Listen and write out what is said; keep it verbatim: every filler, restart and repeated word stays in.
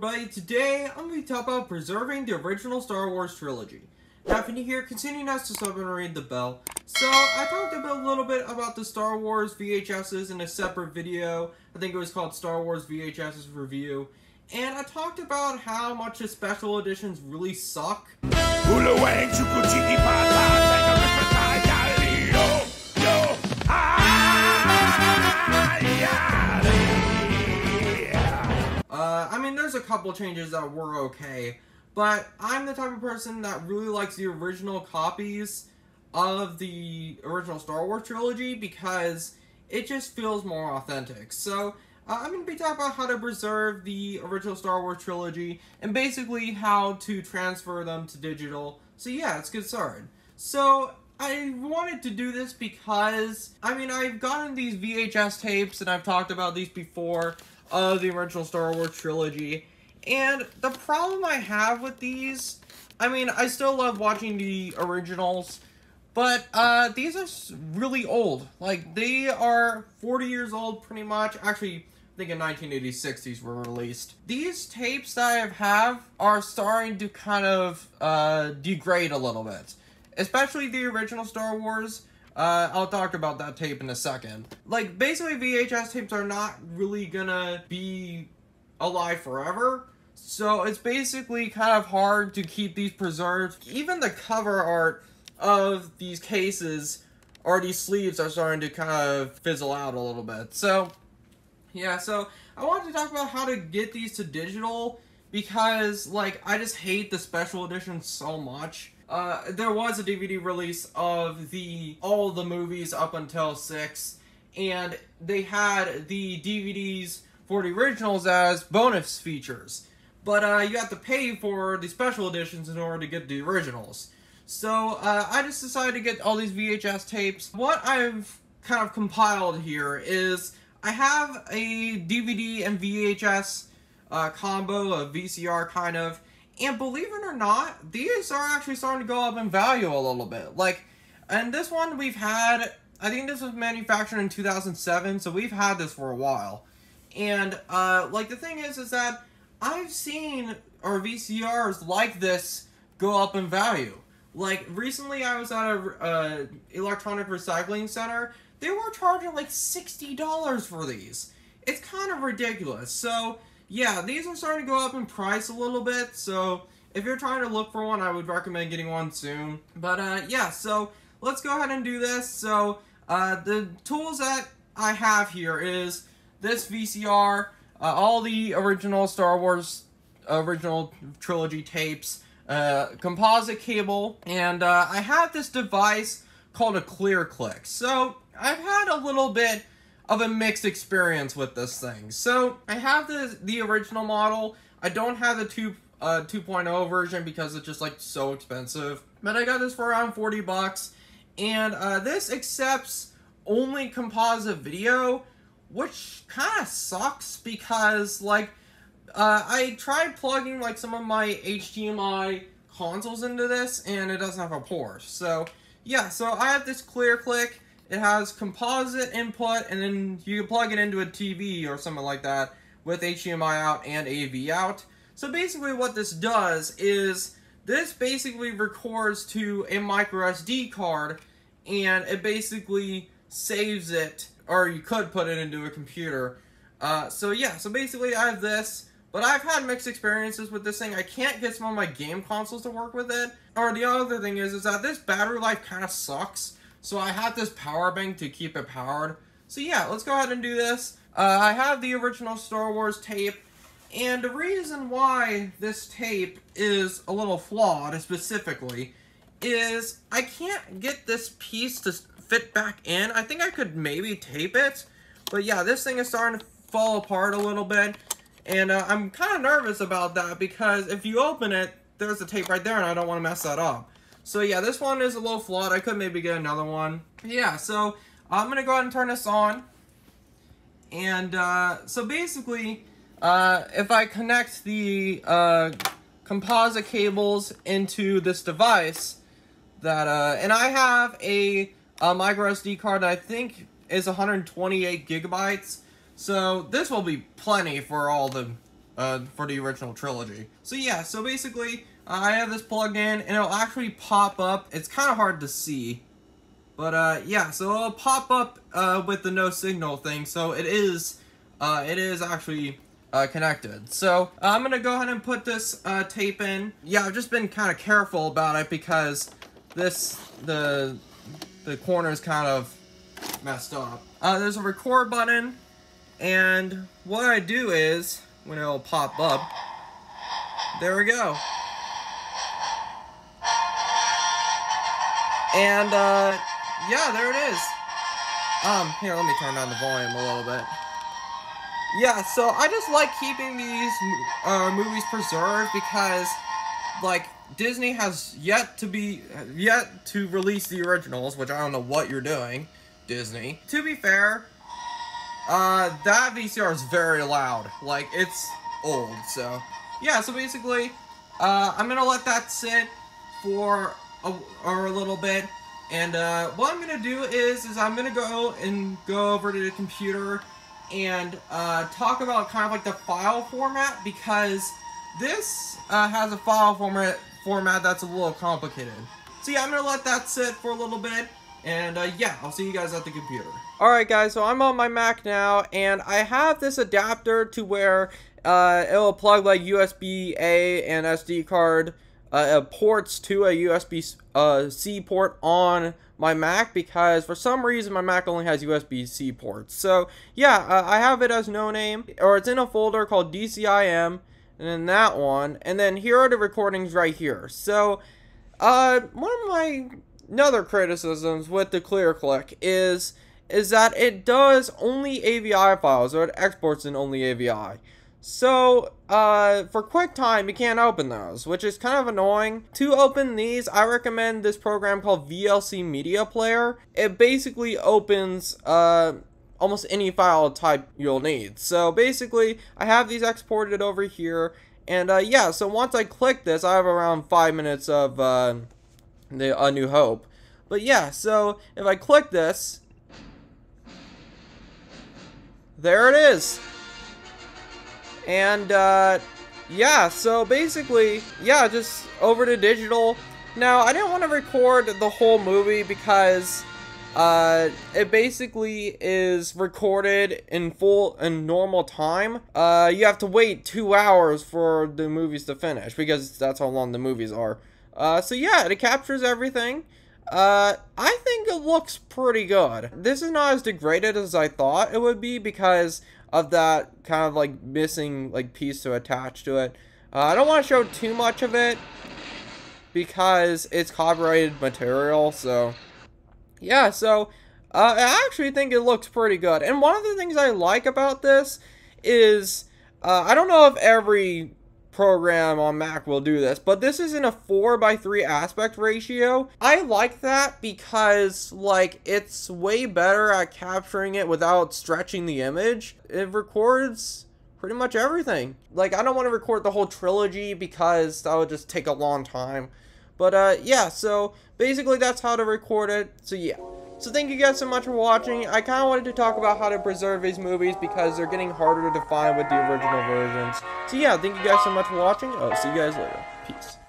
everybody, today I'm going to talk about preserving the original Star Wars trilogy. Now if you're new here, continue not to sub and ring the bell. So, I talked a, bit, a little bit about the Star Wars V H Ses in a separate video. I think it was called Star Wars V H Ses Review. And I talked about how much the special editions really suck. Uh, I mean, there's a couple changes that were okay, but I'm the type of person that really likes the original copies of the original Star Wars trilogy because it just feels more authentic. So, uh, I'm going to be talking about how to preserve the original Star Wars trilogy and basically how to transfer them to digital. So yeah, let's get started. So, I wanted to do this because, I mean, I've gotten these V H S tapes, and I've talked about these before, of the original Star Wars trilogy, and the problem I have with these, I mean, I still love watching the originals, but, uh, these are really old. Like, they are forty years old, pretty much. Actually, I think in nineteen eighty-six these were released. These tapes that I have are starting to kind of, uh, degrade a little bit. Especially the original Star Wars. Uh, I'll talk about that tape in a second. Like, basically V H S tapes are not really gonna be alive forever. So it's basically kind of hard to keep these preserved. Even the cover art of these cases, or these sleeves, are starting to kind of fizzle out a little bit. So, yeah, so I wanted to talk about how to get these to digital because, like, I just hate the special editions so much. Uh, there was a D V D release of the all the movies up until six, and they had the D V Ds for the originals as bonus features. But uh, you have to pay for the special editions in order to get the originals. So uh, I just decided to get all these V H S tapes. What I've kind of compiled here is I have a D V D and V H S uh, combo, a V C R kind of. And believe it or not, these are actually starting to go up in value a little bit. Like, and this one we've had, I think this was manufactured in two thousand seven, so we've had this for a while. And, uh, like, the thing is, is that I've seen our V C Rs like this go up in value. Like, recently I was at a, uh, electronic recycling center. They were charging, like, sixty dollars for these. It's kind of ridiculous. So, yeah, these are starting to go up in price a little bit, so if you're trying to look for one, I would recommend getting one soon. But, uh, yeah, so let's go ahead and do this. So, uh, the tools that I have here is this V C R, uh, all the original Star Wars original trilogy tapes, uh, composite cable, and, uh, I have this device called a Clear Click. So, I've had a little bit of a mixed experience with this thing. So, I have the the original model. I don't have the two, uh, two point oh version because it's just, like, so expensive. But I got this for around forty bucks. And, uh, this accepts only composite video, which kind of sucks because, like, uh, I tried plugging, like, some of my H D M I consoles into this, and it doesn't have a port. So, yeah, so I have this Clear Click. It has composite input, and then you can plug it into a T V or something like that with H D M I out and A V out. So basically what this does is, this basically records to a micro S D card, and it basically saves it, or you could put it into a computer. Uh, so yeah, so basically I have this, but I've had mixed experiences with this thing. I can't get some of my game consoles to work with it. Or the other thing is, is that this battery life kind of sucks. So I have this power bank to keep it powered. So yeah, let's go ahead and do this. Uh, I have the original Star Wars tape. And the reason why this tape is a little flawed, specifically, is I can't get this piece to fit back in. I think I could maybe tape it. But yeah, this thing is starting to fall apart a little bit. And uh, I'm kind of nervous about that because if you open it, there's the tape right there and I don't want to mess that up. So yeah, this one is a little flawed. I could maybe get another one. Yeah, so I'm going to go ahead and turn this on. And uh, so basically, uh, if I connect the uh, composite cables into this device, that uh, and I have a, a micro S D card that I think is one hundred twenty-eight gigabytes. So this will be plenty for all the uh, for the original trilogy. So yeah, so basically, uh, I have this plugged in, and it'll actually pop up. It's kind of hard to see, but uh, yeah, so it'll pop up uh, with the no signal thing. So it is, uh, it is actually uh, connected. So uh, I'm gonna go ahead and put this uh, tape in. Yeah, I've just been kind of careful about it because this the the corner is kind of messed up. Uh, there's a record button, and what I do is, when it'll pop up, there we go. And, uh, yeah, there it is. Um, here, let me turn down the volume a little bit. Yeah, so I just like keeping these uh, movies preserved because, like, Disney has yet to be, yet to release the originals, which I don't know what you're doing, Disney. To be fair, uh, that V C R is very loud. Like, it's old, so. Yeah, so basically, uh, I'm gonna let that sit for a, or a little bit. And, uh, what I'm gonna do is, is I'm gonna go and go over to the computer and, uh, talk about kind of like the file format, because this, uh, has a file format, format that's a little complicated. So yeah, I'm gonna let that sit for a little bit. And, uh, yeah, I'll see you guys at the computer. Alright guys, so I'm on my Mac now, and I have this adapter to where, uh, it'll plug, like, U S B A and S D card, uh, ports to a U S B, uh, C port on my Mac, because for some reason my Mac only has U S B C ports. So, yeah, uh, I have it as no name, or it's in a folder called D C I M, and then that one, and then here are the recordings right here. So, uh, one of my another criticisms with the ClearClick is is that it does only A V I files, or it exports in only A V I. So, uh, for QuickTime, you can't open those, which is kind of annoying. To open these, I recommend this program called V L C Media Player. It basically opens, uh, almost any file type you'll need. So, basically, I have these exported over here, and, uh, yeah, so once I click this, I have around five minutes of, uh, the A New Hope. But yeah, so if I click this, there it is. And uh, yeah, so basically, yeah, just over to digital. Now, I didn't want to record the whole movie because uh, it basically is recorded in full in normal time. Uh, you have to wait two hours for the movies to finish because that's how long the movies are. Uh, so yeah, it captures everything. Uh, I think it looks pretty good. This is not as degraded as I thought it would be because of that kind of like missing like piece to attach to it. Uh, I don't want to show too much of it because it's copyrighted material, so yeah, so uh, I actually think it looks pretty good. And one of the things I like about this is, uh, I don't know if every program on Mac will do this, but this is in a four by three aspect ratio. I like that because, like, it's way better at capturing it without stretching the image. It records pretty much everything. Like, I don't want to record the whole trilogy because that would just take a long time. But, uh, yeah, so basically that's how to record it. So, yeah. So thank you guys so much for watching. I kind of wanted to talk about how to preserve these movies because they're getting harder to find with the original versions. So yeah, thank you guys so much for watching. I'll see you guys later. Peace.